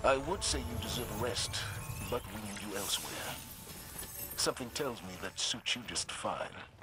I would say you deserve a rest, but we need you elsewhere. Something tells me that suits you just fine.